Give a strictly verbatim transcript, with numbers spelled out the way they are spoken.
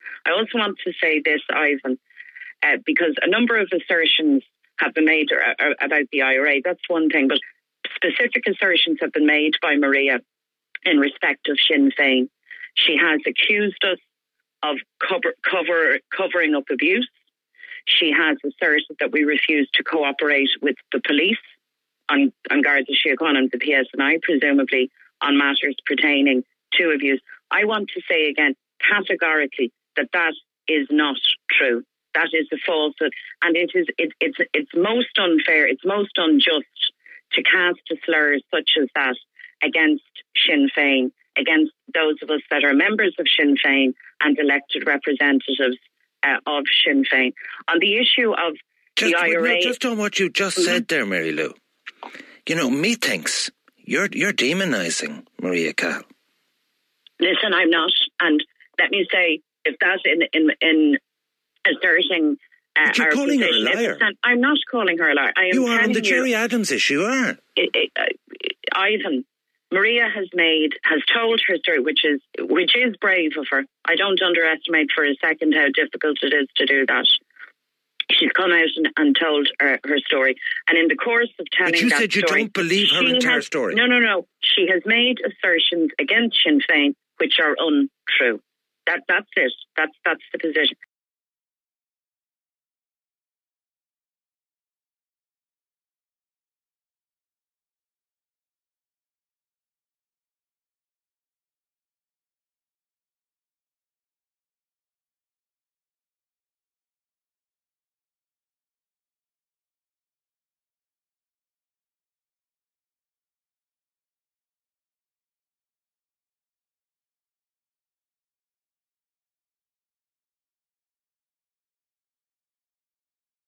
I also want to say this, Ivan, uh, because a number of assertions have been made uh, uh, about the I R A. That's one thing, but specific assertions have been made by Maria in respect of Sinn Féin. She has accused us of cover, cover, covering up abuse. She has asserted that we refuse to cooperate with the police on, on Garda Síochána and the P S N I, presumably on matters pertaining to abuse. I want to say again, categorically, that that is not true. That is a falsehood, and it is it, it's it's most unfair, it's most unjust to cast a slur such as that against Sinn Féin, against those of us that are members of Sinn Féin and elected representatives uh, of Sinn Féin. On the issue of just, the I R A... No, just on what you just mm-hmm. said there, Mary Lou. You know, methinks you're, you're demonising Maria Cahill. Listen, I'm not. And let me say, if that in in, in asserting... Uh, but you're calling her a liar. I'm not calling her a liar. I am you are on the you, Gerry Adams issue, you are. It, it, uh, Ivan, Maria has made, has told her story, which is which is brave of her. I don't underestimate for a second how difficult it is to do that. She's come out and, and told her, her story, and in the course of telling but you that said you story, don't believe her entire has, story. No, no, no. She has made assertions against Sinn Féin which are untrue. That that's it. That's that's the position.